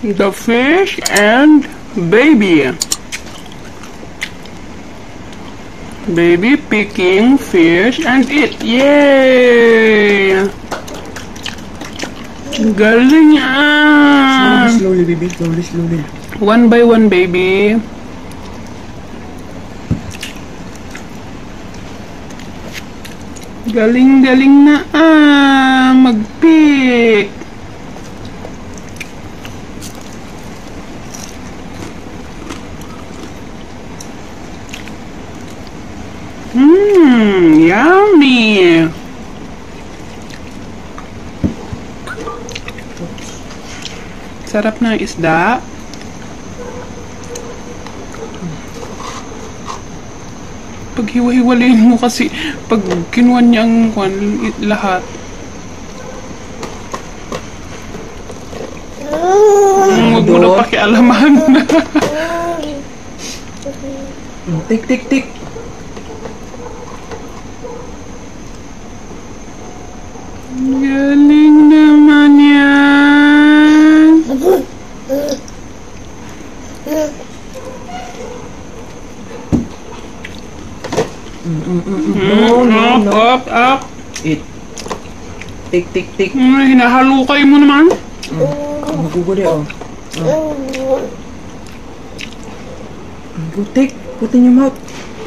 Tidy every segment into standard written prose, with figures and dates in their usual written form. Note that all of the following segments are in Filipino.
the fish and baby. Baby picking fish and eat. Yay! Galing ah! Slowly, baby. Slowly. One by one, baby. Galing na ah! Mag-pick. Yummy! Sarap na isda. Pag hiwa-hiwalayin mo kasi, pag kinuha niya ang lahat. Huwag mo na pakialaman. Tik. Galing naman yan. No. Up. Eat. Tik. Hinahalukay mo naman. Maguguli, oh. Go, take. Put in your mouth.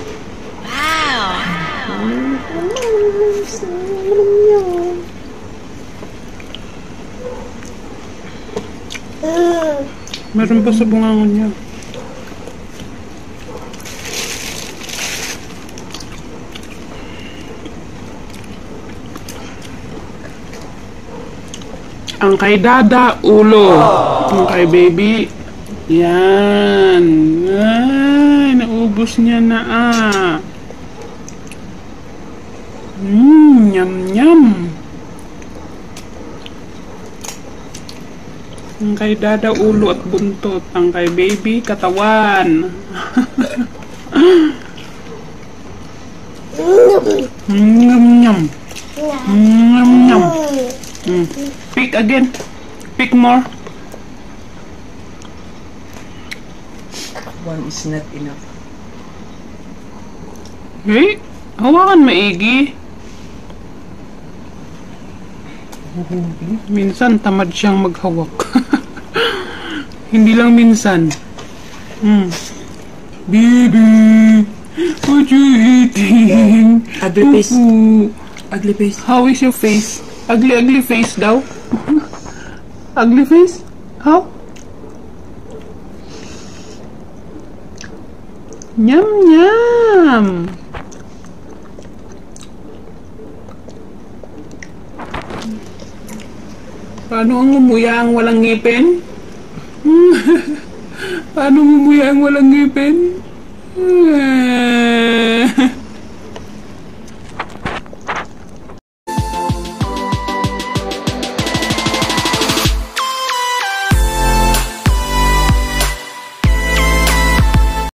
Meron pa sa bungangon niya. Ang kay dada, ulo. Ang kay baby, yan. Ay, naubos niya na ah. Yum. Ang kay dada, ulo at buntot. Ang kay baby, katawan. Yum. Pick again. Pick more. One is not enough. Hey, hawakan maigi. Minsan tamad siyang maghawak. Hindi lang minsan. Baby, what you eating? Ugly face. How is your face? Ugly face daw. Ugly face? How? Yum. Paano ang umuya ang walang ngipin? Paano umuya ang walang ngipin?